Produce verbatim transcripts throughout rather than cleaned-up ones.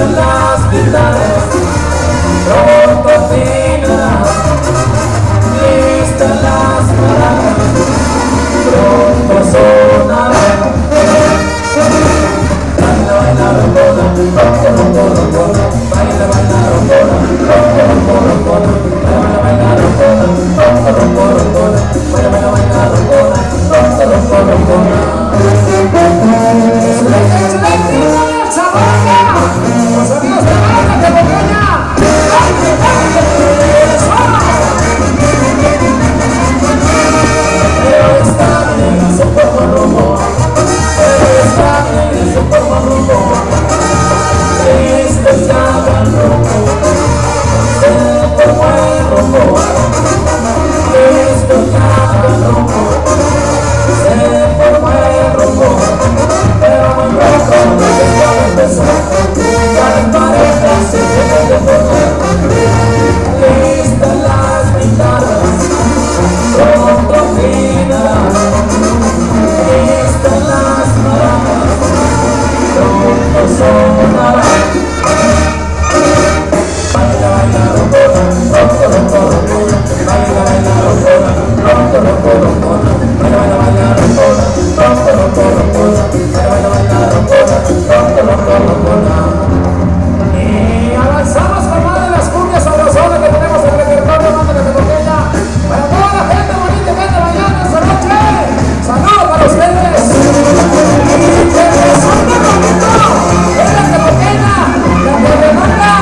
Listas las guitarras, pronto afinarán. Listas las maracas, pronto sonarán. Baila, baila, roncona, ronco, ronco, roncona. Baila, baila, roncona, ronco, ronco, roncona. Baila, baila, roncona, ronco, ronco, roncona. Baila, baila, baila, roncona, ronco, ronco, roncona. ¡Excelente, excelente! ¡Chavarga! ¡Los amigos de la banda de Boqueña! Pero está bien, su cuerpo rumbo. Pero está bien, su cuerpo rumbo. Tristes ya van rumbo. Se formó el rumbo. Tristes ya van rumbo. Se formó el rumbo. Pero muy rojo no se puede empezar. Ya las parejas se tienen de formar. Listas las guitarras, pronto afinarán. Listas las maracas, pronto sonarán. Baila, baila, roncona, ronco, ronco, roncona. Baila, baila, roncona, ronco, ronco, roncona. Baila, baila, baila, roncona, ronco, ronco, roncona. Baila, baila, baila, roncona, ronco, ronco, roncona. Y avanzamos con más de las cumbias sabrosonas que tenemos en el repertorio banda de Boqueña. Para toda la gente bonita que anda bailando esta noche. ¡Saludos para ustedes! ¡Y que resulte bonito! ¡Es la de Boqueña! ¡La de Redonda!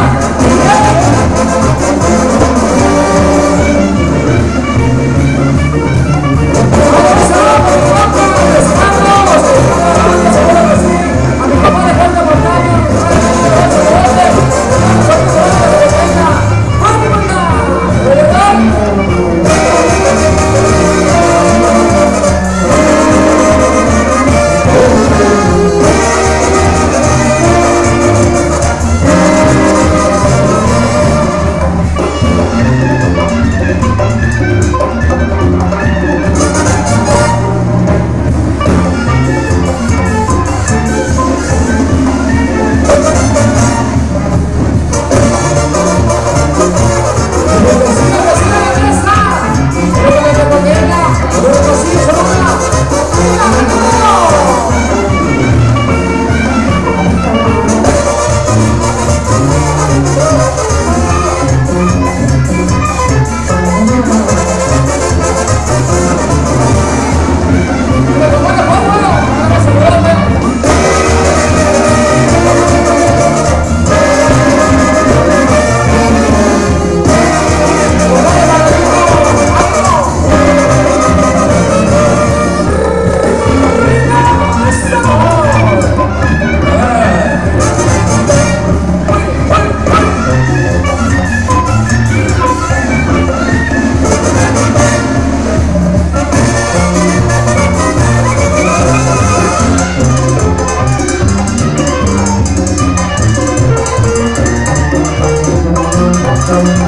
Thank you.